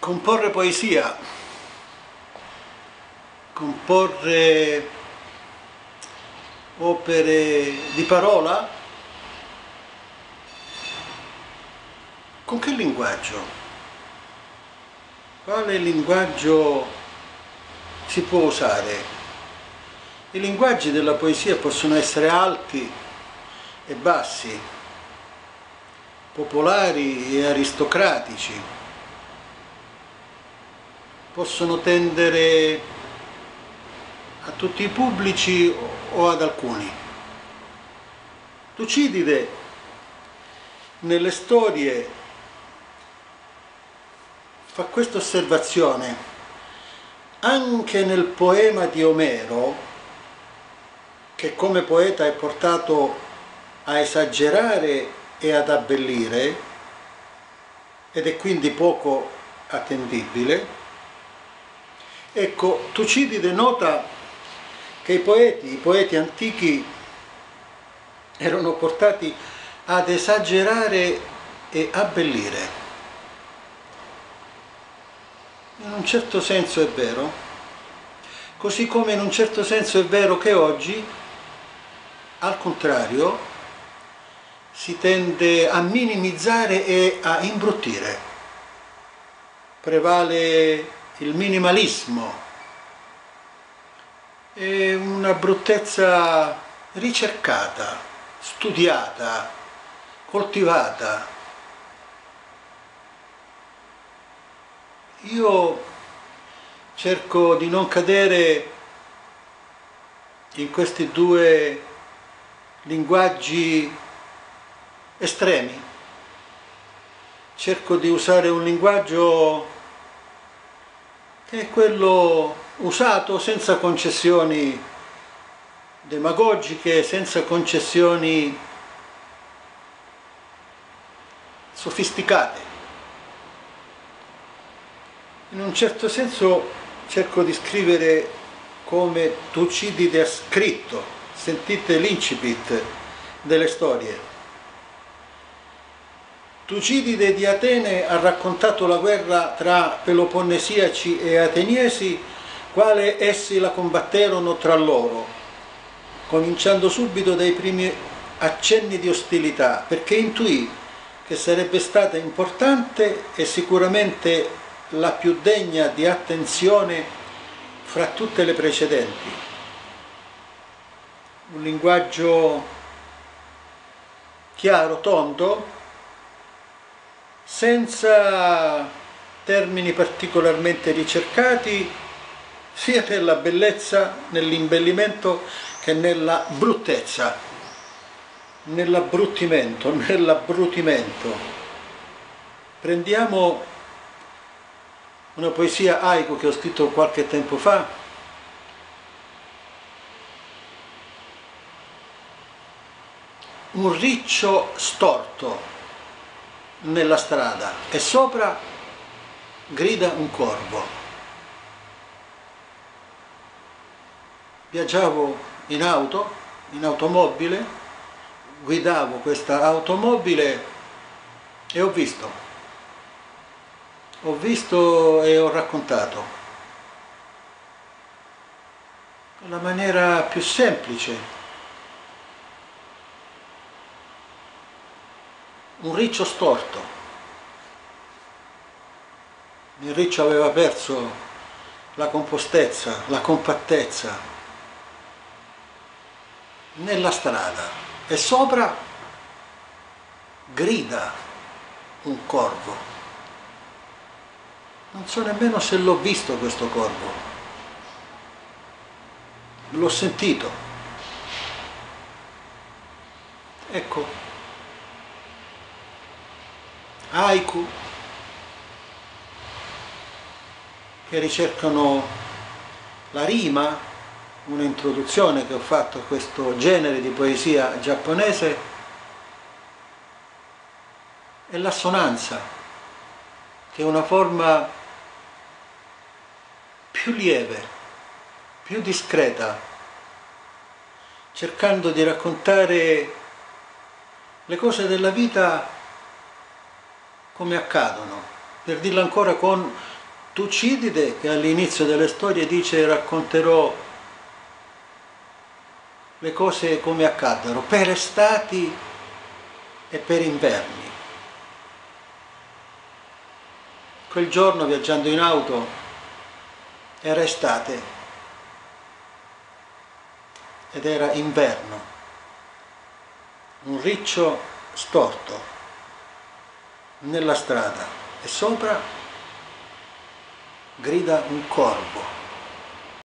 Comporre poesia, comporre opere di parola, con che linguaggio? Quale linguaggio si può usare? I linguaggi della poesia possono essere alti e bassi, popolari e aristocratici. Possono tendere a tutti i pubblici o ad alcuni. Tucidide nelle storie fa questa osservazione: anche nel poema di Omero, che come poeta è portato a esagerare e ad abbellire ed è quindi poco attendibile, ecco, Tucidide nota che i poeti antichi erano portati ad esagerare e abbellire. In un certo senso è vero, così come in un certo senso è vero che oggi, al contrario, si tende a minimizzare e a imbruttire. Prevale il minimalismo e una bruttezza ricercata, studiata, coltivata. Io cerco di non cadere in questi due linguaggi estremi. Cerco di usare un linguaggio che è quello usato senza concessioni demagogiche, senza concessioni sofisticate. In un certo senso cerco di scrivere come Tucidide ha scritto. Sentite l'incipit delle storie. Tucidide di Atene ha raccontato la guerra tra Peloponnesiaci e Ateniesi, quale essi la combatterono tra loro, cominciando subito dai primi accenni di ostilità, perché intuì che sarebbe stata importante e sicuramente la più degna di attenzione fra tutte le precedenti. Un linguaggio chiaro, tondo, senza termini particolarmente ricercati, sia nella bellezza, nell'imbellimento che nella bruttezza, nell'abbruttimento, nell'abbrutimento. Prendiamo una poesia haiku che ho scritto qualche tempo fa. Un riccio storto nella strada e sopra grida un corvo. Viaggiavo in automobile, guidavo questa automobile e ho visto e ho raccontato nella maniera più semplice. Un riccio storto. Il riccio aveva perso la compostezza, la compattezza nella strada e sopra grida un corvo. Non so nemmeno se l'ho visto questo corvo. L'ho sentito. Ecco. Haiku che ricercano la rima, un'introduzione che ho fatto a questo genere di poesia giapponese, e l'assonanza, che è una forma più lieve, più discreta, cercando di raccontare le cose della vita come accadono, per dirlo ancora con Tucidide, che all'inizio delle storie dice racconterò le cose come accaddero, per estati e per inverni. Quel giorno, viaggiando in auto, era estate ed era inverno, un riccio storto nella strada e sopra grida un corvo.